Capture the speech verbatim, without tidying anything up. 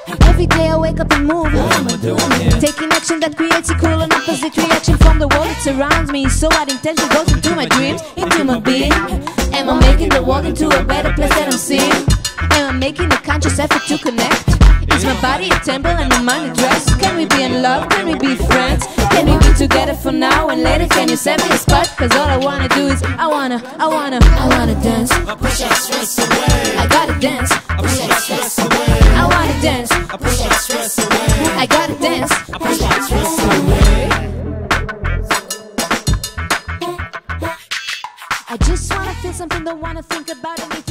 Every day I wake up and move. What am I doing here? Taking action that creates equal and opposite reaction from the world that surrounds me. So what intention goes into my dreams, into my being. Am I making the world into a better place that I'm seeing? Am I making a conscious effort to connect? Is my body a temple and my mind a dress? Can we be in love? Can we be friends? Can we be together for now and later? Can you set me a spot? Cause all I wanna do is I wanna, I wanna, I wanna dance. I push that stress away. I gotta dance. I push that stress away. I wanna dance. I push that stress away. I gotta dance. I push that stress away. I just wanna feel something, don't wanna think about it.